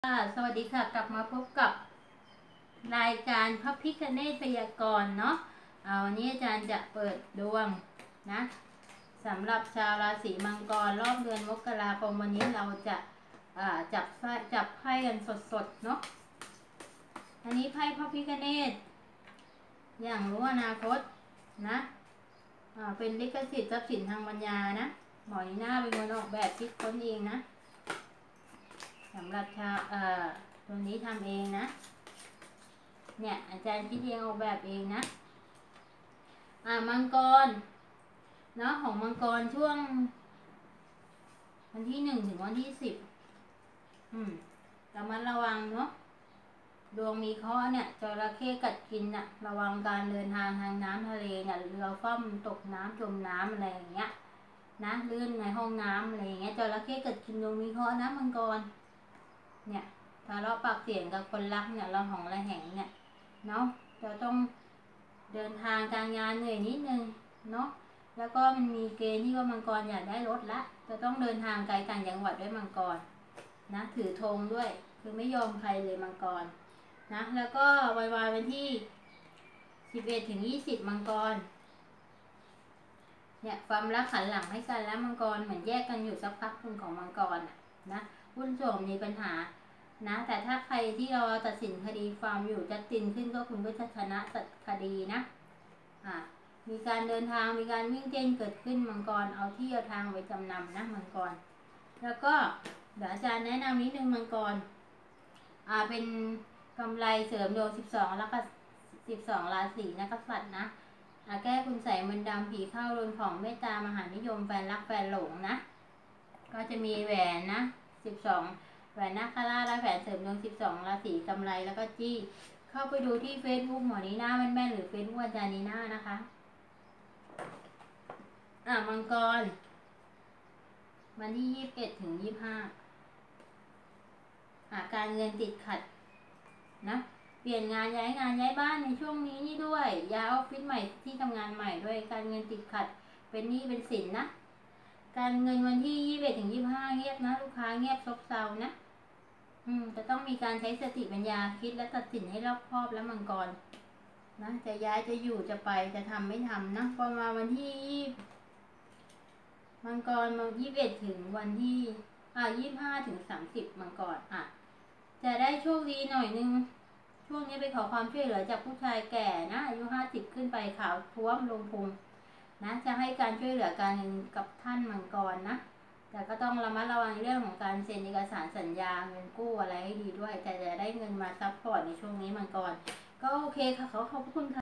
สวัสดีค่ะกลับมาพบกับรายการพระพิฆเนศพยากรณ์เนาะวันนี้อาจารย์จะเปิดดวงนะสำหรับชาวราศีมังกรรอบเดือนมกราคมวันนี้เราจะจับไพ่กันสดๆเนาะอันนี้ไพ่พระพิฆเนศอย่างรู้อนาคตนะเป็นลิขสิทธิ์ทรัพย์สินทางปัญญานะหมอนีน่าเป็นคนออกแบบคิดค้นเองนะสำหรับตัวนี้ทำเองนะเนี่ยอาจารย์คิดเองออกแบบเองนะมังกรเนาะของมังกรช่วงวันที่1 ถึงวันที่10ระมัดระวังเนาะดวงมีเคราะห์เนี่ยจระเข้กัดกินน่ะระวังการเดินทางทางน้ำทะเลเนี่ยเรือคว่ำตกน้ำจมน้ำอะไรอย่างเงี้ยนะลื่นในห้องน้ำอะไรอย่างเงี้ยจระเข้กัดกินดวงมีเคราะห์นะมังกรเนี่ยทะเลาะปากเสียงกับคนรักเนี่ยเราหองระแหงเนี่ยเนาะจะต้องเดินทางการงานเหนื่อยนิดนึงเนาะแล้วก็มันมีเกณฑ์ที่ว่ามังกรอยากได้รถละจะต้องเดินทางไกลต่างจังหวัดด้วยมังกรนะถือธงด้วยคือไม่ยอมใครเลยมังกรนะแล้วก็วันที่11 ถึง 20มังกรเนี่ยความรักหันหลังให้กันแล้วมังกรเหมือนแยกกันอยู่สักพักหนึ่งของมังกรนะหุ้นส่วนมีปัญหานะแต่ถ้าใครที่เราตัดสินคดีความอยู่จะตินขึ้นก็คุณก็จะชนะคดีนะมีการเดินทางมีการวิ่งเต้นเกิดขึ้นมังกรเอาที่เอาทางไปจำนำนะมังกรแล้วก็เดี๋ยวอาจารย์แนะนำนิดนึงมังกรเป็นกำไรเสริมดวง12แล้วก็12ราศีนักษัตริย์นะแก้คุณใส่มนต์ดำผีเข้าโดนของเมตตามหานิยมแฟนรักแฟนหลงนะก็จะมีแหวนนะ12แหวนนาคราชและแหวนเสริมดวง12ราศีกำไรแล้วก็จี้เข้าไปดูที่ Facebook หมอนีน่าแม่นๆหรือ Facebook อาจารย์นีน่านะคะมังกรวันที่21 ถึง 25การเงินติดขัดนะเปลี่ยนงานย้ายบ้านในช่วงนี้นี่ด้วยย้ายออฟฟิศใหม่ที่ทำงานใหม่ด้วยการเงินติดขัดเป็นหนี้เป็นสินนะการเงินวันที่21 ถึง 25เงียบนะลูกค้าเงียบซบเซานะจะต้องมีการใช้สติปัญญาคิดและตัดสินให้รอบคอบแล้วมังกรนะจะย้ายจะอยู่จะไปจะทำไม่ทำนะพอมาวันที่มังกรมา21 ถึงวันที่25 ถึง 30มังกรจะได้โชคดีหน่อยนึงช่วงนี้ไปขอความช่วยเหลือจากผู้ชายแก่นะอายุ50ขึ้นไปขาวท้วมลงพุงนะจะให้การช่วยเหลือการเงินกับท่านมังกรนะแต่ก็ต้องระมัดระวังเรื่องของการเซ็นเอกสารสัญญาเงินกู้อะไรให้ดีด้วยแต่จะได้เงินมาซัพพอร์ตในช่วงนี้มังกรก็โอเคค่ะขอบคุณค่ะ